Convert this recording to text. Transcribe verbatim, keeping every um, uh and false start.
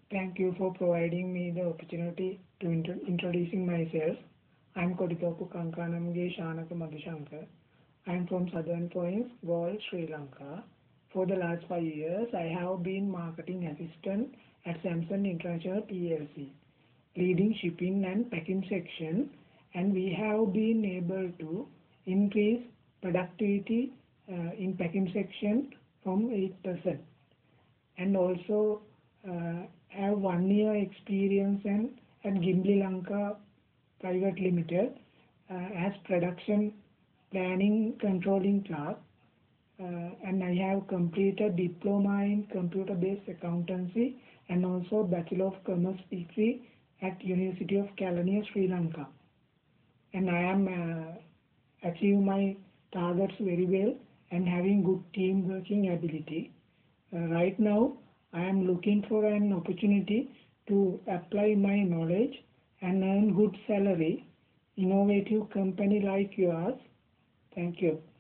Thank you for providing me the opportunity to intro introducing myself. I'm Kodikopu Kankanamge Shanaka Madhushankar. I'm from Southern Province, Galle, Sri Lanka. For the last five years, I have been marketing assistant at Samsung International P L C, leading shipping and packing section, and we have been able to increase productivity uh, in packing section from eight percent, and also uh, have one year experience and at Gimli Lanka Private Limited uh, as production planning controlling clerk, uh, and I have completed diploma in computer based accountancy and also Bachelor of Commerce degree at University of Kelaniya, Sri Lanka, and I am uh, achieve my targets very well and having good team working ability. Uh, right now, I am looking for an opportunity to apply my knowledge and earn good salary. Innovative company like yours. Thank you.